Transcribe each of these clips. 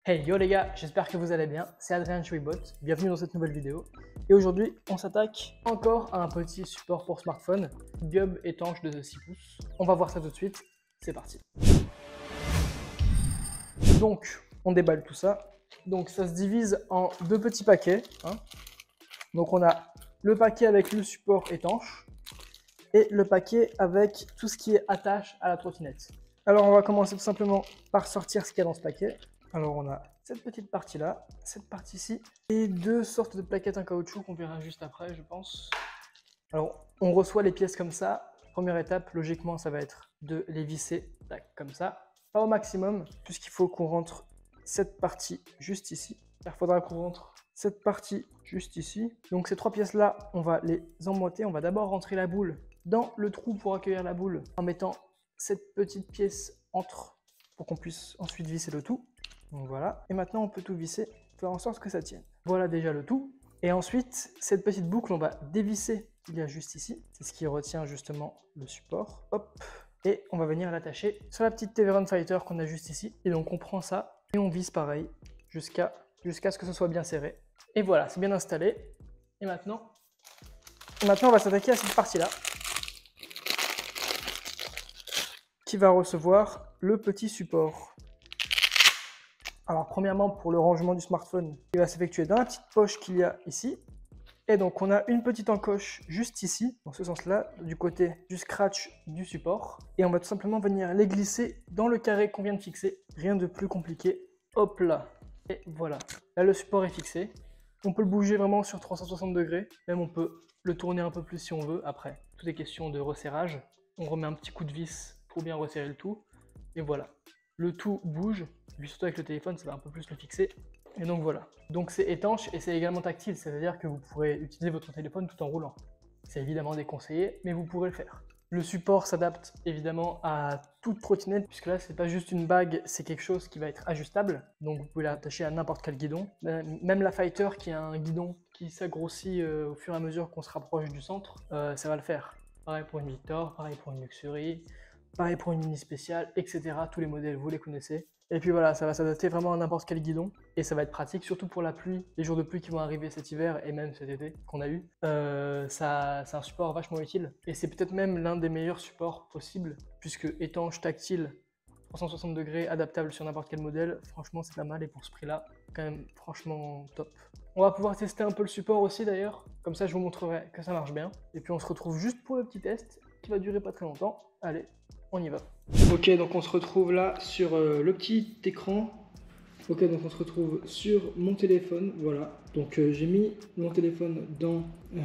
Hey yo les gars, j'espère que vous allez bien, c'est Adrien Chouibot, bienvenue dans cette nouvelle vidéo. Et aujourd'hui, on s'attaque encore à un petit support pour smartphone, GUB étanche de 6 pouces. On va voir ça tout de suite, c'est parti. Donc, on déballe tout ça. Donc ça se divise en deux petits paquets. Donc on a le paquet avec le support étanche et le paquet avec tout ce qui est attache à la trottinette. Alors on va commencer tout simplement par sortir ce qu'il y a dans ce paquet. Alors on a cette petite partie là, cette partie-ci, et deux sortes de plaquettes en caoutchouc qu'on verra juste après je pense. Alors on reçoit les pièces comme ça. Première étape, logiquement ça va être de les visser, tac, comme ça. Pas au maximum, puisqu'il faut qu'on rentre cette partie juste ici. Il faudra qu'on rentre cette partie juste ici. Donc ces trois pièces là, on va les emboîter. On va d'abord rentrer la boule dans le trou pour accueillir la boule en mettant cette petite pièce entre pour qu'on puisse ensuite visser le tout. Donc voilà, et maintenant on peut tout visser, faire en sorte que ça tienne. Voilà déjà le tout. Et ensuite, cette petite boucle, on va dévisser qu'il y a juste ici. C'est ce qui retient justement le support. Hop, et on va venir l'attacher sur la petite Teveron Fighter qu'on a juste ici. Et donc on prend ça et on visse pareil jusqu'à ce que ce soit bien serré. Et voilà, c'est bien installé. Et maintenant on va s'attaquer à cette partie-là qui va recevoir le petit support. Alors premièrement, pour le rangement du smartphone, il va s'effectuer dans la petite poche qu'il y a ici. Et donc on a une petite encoche juste ici, dans ce sens-là, du côté du scratch du support. Et on va tout simplement venir les glisser dans le carré qu'on vient de fixer. Rien de plus compliqué. Hop là. Et voilà. Là le support est fixé. On peut le bouger vraiment sur 360 degrés. Même on peut le tourner un peu plus si on veut. Après, tout est question de resserrage. On remet un petit coup de vis pour bien resserrer le tout. Et voilà. Le tout bouge. Et puis surtout avec le téléphone, ça va un peu plus le fixer. Et donc voilà. Donc c'est étanche et c'est également tactile, c'est-à-dire que vous pourrez utiliser votre téléphone tout en roulant. C'est évidemment déconseillé, mais vous pourrez le faire. Le support s'adapte évidemment à toute trottinette, puisque là c'est pas juste une bague, c'est quelque chose qui va être ajustable. Donc vous pouvez l'attacher à n'importe quel guidon. Même la Fighter qui a un guidon qui s'agrossit au fur et à mesure qu'on se rapproche du centre, ça va le faire. Pareil pour une Victor, pareil pour une Luxury, pareil pour une mini spéciale, etc. Tous les modèles, vous les connaissez. Et puis voilà, ça va s'adapter vraiment à n'importe quel guidon. Et ça va être pratique, surtout pour la pluie, les jours de pluie qui vont arriver cet hiver et même cet été qu'on a eu. C'est un support vachement utile. Et c'est peut-être même l'un des meilleurs supports possibles, puisque étanche, tactile, 360 degrés, adaptable sur n'importe quel modèle, franchement c'est pas mal. Et pour ce prix-là, quand même franchement top. On va pouvoir tester un peu le support aussi d'ailleurs. Comme ça je vous montrerai que ça marche bien. Et puis on se retrouve juste pour le petit test qui va durer pas très longtemps. Allez, on y va. Ok, donc on se retrouve là sur le petit écran. Ok, donc on se retrouve sur mon téléphone, voilà. Donc j'ai mis mon téléphone dans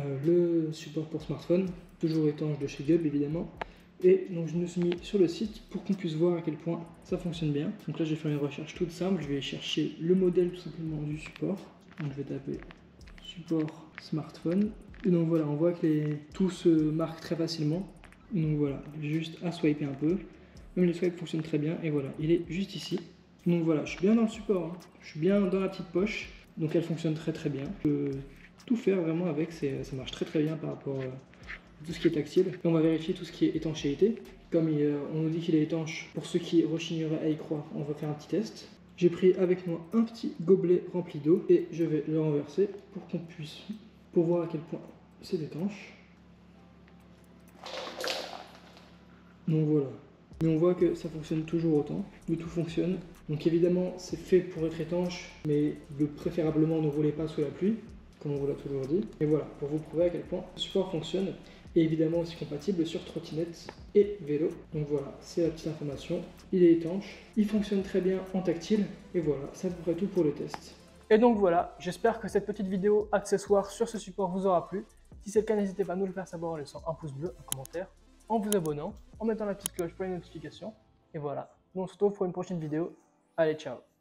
le support pour smartphone, toujours étanche de chez GUB évidemment. Et donc je me suis mis sur le site pour qu'on puisse voir à quel point ça fonctionne bien. Donc là je vais faire une recherche toute simple, je vais chercher le modèle tout simplement du support. Donc je vais taper support smartphone. Et donc voilà, on voit que tout se marque très facilement. Donc voilà, juste à swiper un peu. Même les swipes fonctionnent très bien. Et voilà, il est juste ici. Donc voilà, je suis bien dans le support. Je suis bien dans la petite poche. Donc elle fonctionne très très bien. Je peux tout faire vraiment avec. Ça marche très très bien par rapport à tout ce qui est tactile. Et on va vérifier tout ce qui est étanchéité. Comme on nous dit qu'il est étanche, pour ceux qui rechigneraient à y croire, on va faire un petit test. J'ai pris avec moi un petit gobelet rempli d'eau et je vais le renverser pour voir à quel point c'est étanche. Donc voilà. Mais on voit que ça fonctionne toujours autant, le tout fonctionne. Donc évidemment c'est fait pour être étanche, mais préférablement ne roulez pas sous la pluie, comme on vous l'a toujours dit. Et voilà, pour vous prouver à quel point le support fonctionne, et évidemment aussi compatible sur trottinette et vélo. Donc voilà, c'est la petite information, il est étanche, il fonctionne très bien en tactile, et voilà, c'est à peu près tout pour le test. Et donc voilà, j'espère que cette petite vidéo accessoire sur ce support vous aura plu. Si c'est le cas, n'hésitez pas à nous le faire savoir en laissant un pouce bleu, un commentaire, en vous abonnant, en mettant la petite cloche pour les notifications. Et voilà, nous on se retrouve pour une prochaine vidéo. Allez, ciao!